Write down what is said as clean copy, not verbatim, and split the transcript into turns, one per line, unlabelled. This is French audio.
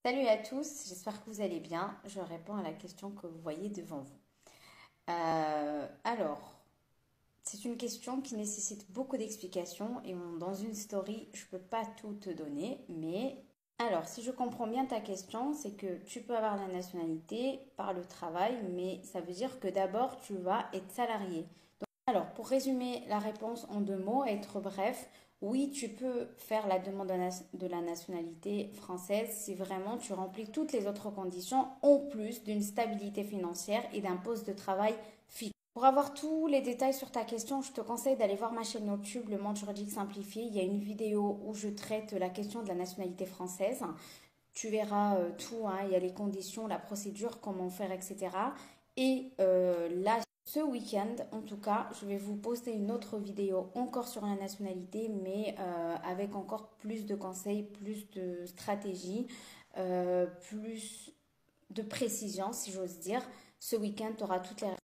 Salut à tous, j'espère que vous allez bien. Je réponds à la question que vous voyez devant vous. Alors, c'est une question qui nécessite beaucoup d'explications et dans une story, je ne peux pas tout te donner, mais alors, si je comprends bien ta question, c'est que tu peux avoir la nationalité par le travail, mais ça veut dire que d'abord, tu vas être salarié. Alors, pour résumer la réponse en deux mots, être bref, oui, tu peux faire la demande de la nationalité française si vraiment tu remplis toutes les autres conditions, en plus d'une stabilité financière et d'un poste de travail fixe. Pour avoir tous les détails sur ta question, je te conseille d'aller voir ma chaîne YouTube, Le Monde Juridique Simplifié. Il y a une vidéo où je traite la question de la nationalité française. Tu verras tout, hein, il y a les conditions, la procédure, comment faire, etc. Et là, ce week-end, en tout cas, je vais vous poster une autre vidéo encore sur la nationalité, mais avec encore plus de conseils, plus de stratégies, plus de précision, si j'ose dire. Ce week-end, tu auras toutes les